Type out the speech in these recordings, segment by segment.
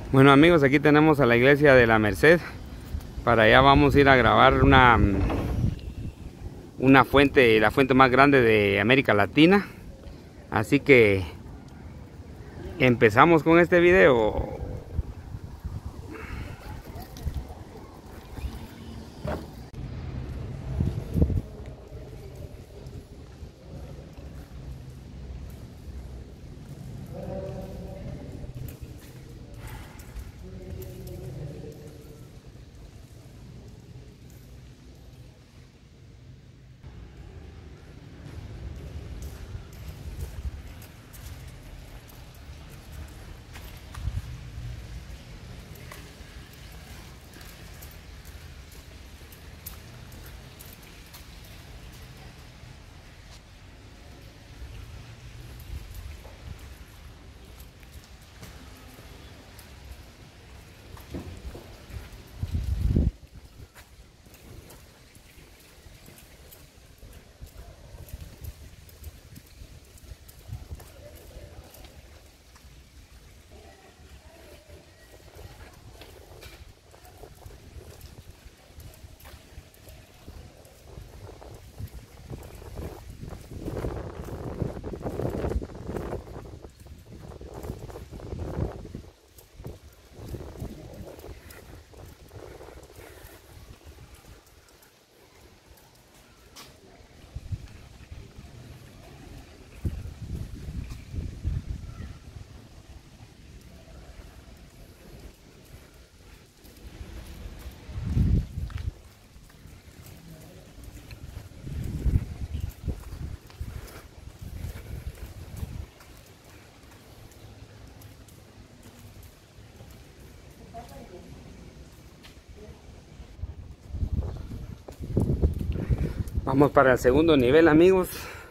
Bueno amigos, aquí tenemos a la iglesia de la Merced. Para allá vamos a ir a grabar una fuente, la fuente más grande de América Latina. Así que empezamos con este video. Vamos para el segundo nivel, amigos.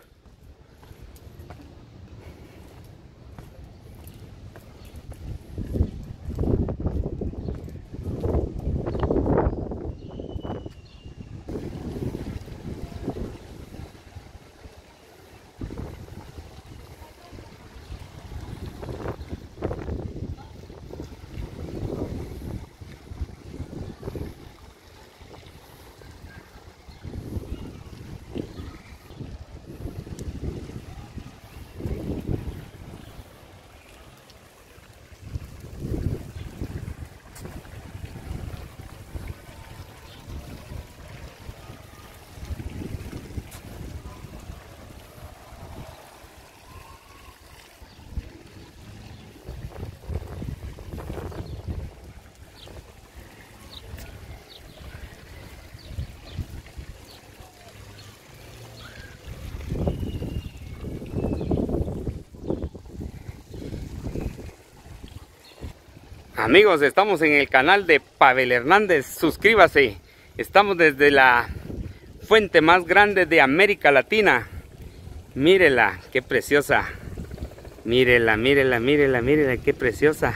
Amigos, estamos en el canal de Pavel Hernández, suscríbase. Estamos desde la fuente más grande de América Latina. Mírela, qué preciosa. Mírela, mírela, mírela, mírela, qué preciosa.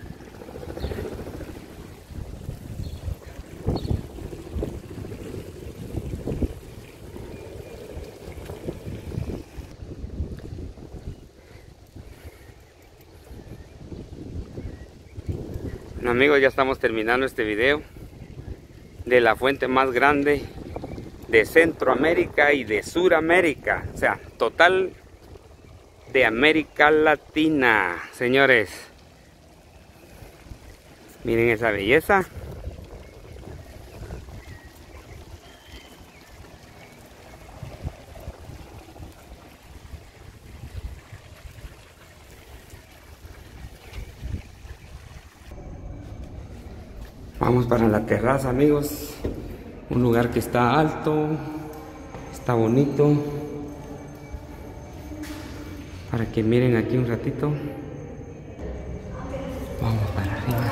Bueno, amigos, ya estamos terminando este video de la fuente más grande de Centroamérica y de Suramérica, o sea, total de América Latina, señores. Miren esa belleza. Vamos para la terraza, amigos. Un lugar que está alto, está bonito. Para que miren aquí un ratito. Vamos para arriba.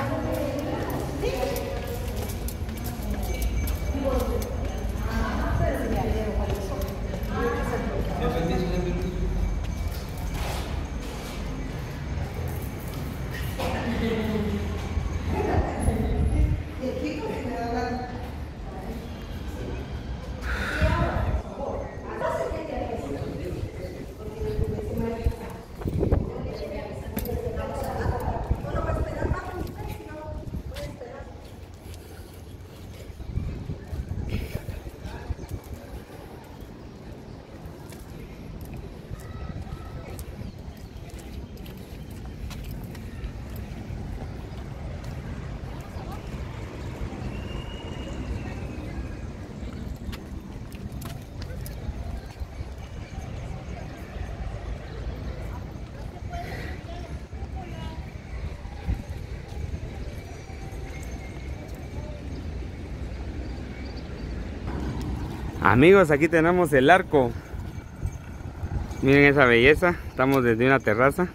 Amigos, aquí tenemos el arco. Miren esa belleza. Estamos desde una terraza.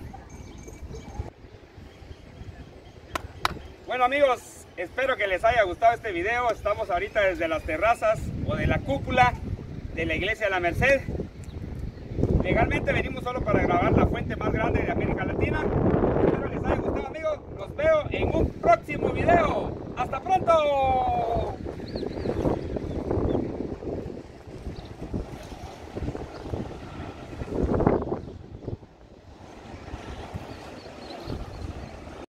Bueno amigos, espero que les haya gustado este video. Estamos ahorita desde las terrazas o de la cúpula de la iglesia de la Merced. Legalmente venimos solo para grabar la fuente más grande de América Latina. Espero les haya gustado amigos. Los veo en un próximo video. ¡Hasta pronto!